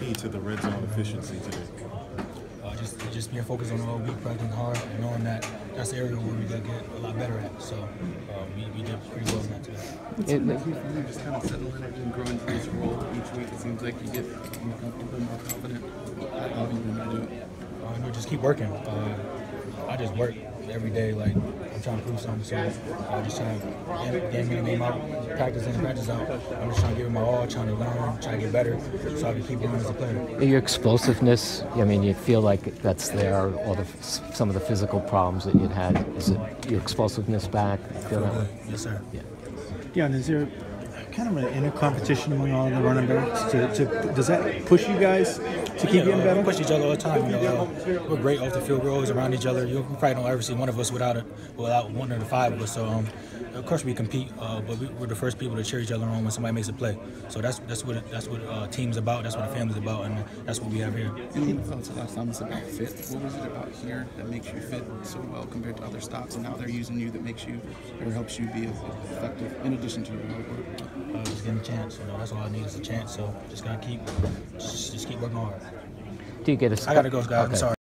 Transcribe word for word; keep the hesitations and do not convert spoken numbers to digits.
key to the red zone efficiency today? Uh, just just being focused on all week, practicing hard, and knowing that that's the area where we got to get a lot better at. So uh, we, we did pretty well in that today. What's it like you for you just kind of settling in and growing through this role each week? It seems like you get more comfortable, more confident. How do you want to do it? Uh, you know, just keep working. Uh, I just work every day. Like I'm trying to prove something. So I'm just trying to game in and game out, practice in and practice out. I'm just trying to give it my all, trying to learn, trying to get better, so I can keep growing as a player. Your explosiveness, I mean, you feel like that's there. All the some of the physical problems that you'd had, is it your explosiveness back? I feel good. Yes, sir. Yeah. Dion, is there kind of an inner competition among all the running backs? To, to, does that push you guys to keep yeah, getting uh, better? We push each other all the time. You know, uh, we're great off the field. We're always around each other. You probably don't ever see one of us without it, without one of the five of us. So, um, of course, we compete, uh, but we, we're the first people to cheer each other on when somebody makes a play. So that's that's what it, that's what uh, team's about. That's what a family's about, and that's what we have here. And you felt the last time it's about fit. What was it about here that makes you fit so well compared to other stops, and now they're using you that makes you or helps you be effective in addition to your hard work? Uh, just getting a chance. You know, that's all I need is a chance. So just gotta keep, just, just keep working hard. Do you get a? I gotta go, guys. Okay. I'm sorry.